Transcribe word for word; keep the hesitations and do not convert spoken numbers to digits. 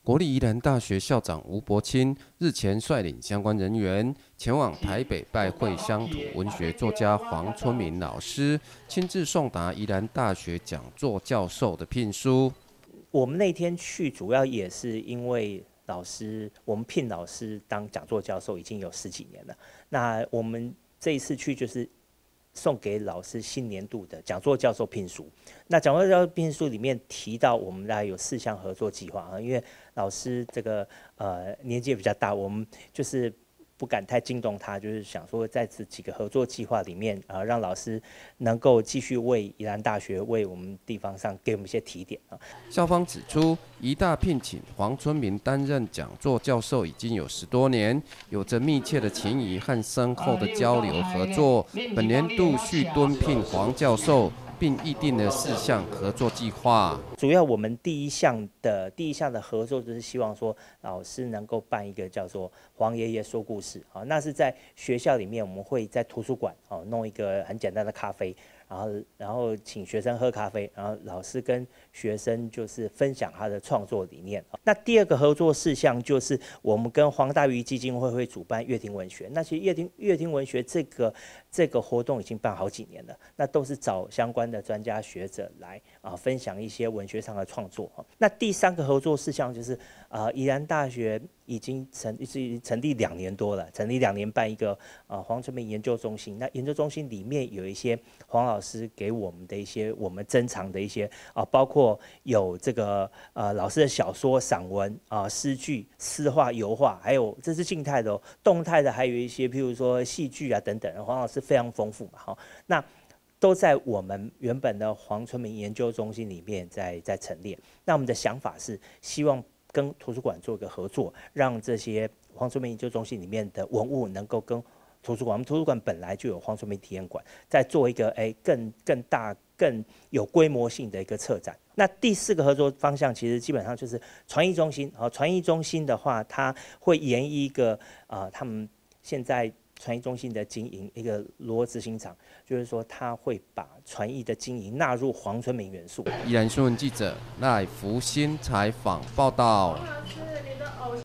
国立宜兰大学校长吴伯钦日前率领相关人员前往台北拜会乡土文学作家黄春明老师，亲自送达宜兰大学讲座教授的聘书。 我们那天去，主要也是因为老师，我们聘老师当讲座教授已经有十几年了。那我们这一次去就是送给老师新年度的讲座教授聘书。那讲座教授聘书里面提到，我们大概有四项合作计划啊，因为老师这个呃年纪也比较大，我们就是不敢太惊动他，就是想说在这几个合作计划里面啊，让老师能够继续为宜兰大学、为我们地方上给我们一些提点啊。 校方指出，宜大聘请黄春明担任讲座教授已经有十多年，有着密切的情谊和深厚的交流合作。本年度续敦聘黄教授，并议定了四项合作计划。 主要我们第一项的第一项的合作就是希望说，老师能够办一个叫做黄爷爷说故事啊，那是在学校里面，我们会在图书馆哦弄一个很简单的咖啡。然后，然后请学生喝咖啡，然后老师跟学生就是分享他的创作理念。那第二个合作事项就是我们跟黄大鱼基金会会主办乐亭文学。那其实乐亭乐亭文学这个这个活动已经办好几年了，那都是找相关的专家学者来啊分享一些文学上的创作。那第三个合作事项就是啊，宜兰大学已经成已经成立两年多了，成立两年办一个啊黄春明研究中心。那研究中心里面有一些黄老师给我们的一些我们珍藏的一些啊，包括有这个呃老师的小说、散文啊、诗句、诗画、油画，还有这是静态的哦，动态的还有一些譬如说戏剧啊等等。黄老师非常丰富嘛，哈，那都在我们原本的黄春明研究中心里面在在陈列。那我们的想法是希望跟图书馆做一个合作，让这些黄春明研究中心里面的文物能够跟图书馆，我们图书馆本来就有黄春明体验馆，再做一个哎更更大、更有规模性的一个策展。那第四个合作方向其实基本上就是传艺中心。啊，传艺中心的话，它会沿一个啊、呃，他们现在传艺中心的经营一个罗执行长，就是说他会把传艺的经营纳入黄春明元素。 宜兰新闻记者赖福新采访报道。